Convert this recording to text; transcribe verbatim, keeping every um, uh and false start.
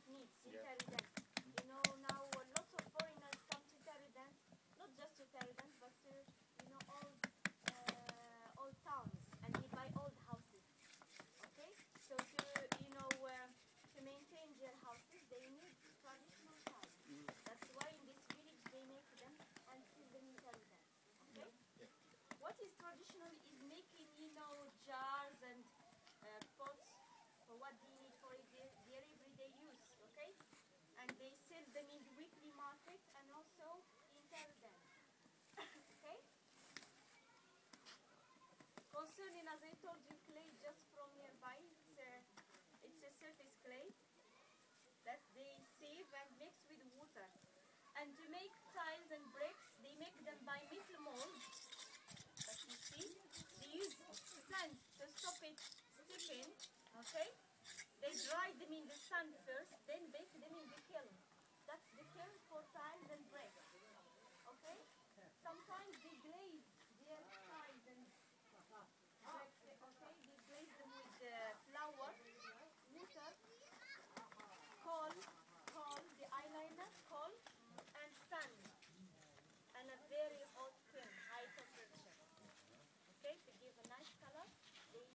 needs in Yeah. Tarident. You know, now uh, lots of foreigners come to Tarident, not just to Tarident, but to, you know, all uh, old towns, and they buy old houses. Okay, so to, you know, uh, to maintain their houses, they need traditional tiles. Mm. That's why in this village they make them and sell them in Tarident. Okay. Yeah. What is traditional is making, you know, jars and uh, pots for what they need for their, their everyday use, okay? And they sell them in the weekly market and also in Tarident, okay? Concerning, as I told you, clay just from nearby, it's a, it's a surface clay that they sieve and mix with water. And to make tiles and bricks, they make them by metal molds. But you see, they use sand to stop it sticking, okay? They dry them in the sun first, then bake them in the kiln. That's the kiln for tiles and bricks, okay? Sometimes they glaze